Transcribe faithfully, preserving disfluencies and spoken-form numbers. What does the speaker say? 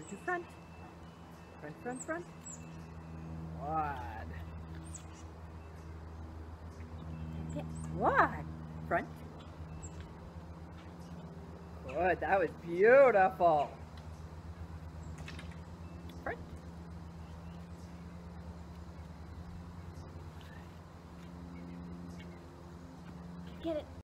Over to front. Front, front, front. Quad. Okay, quad. Front. Good, that was beautiful. Front. Get it.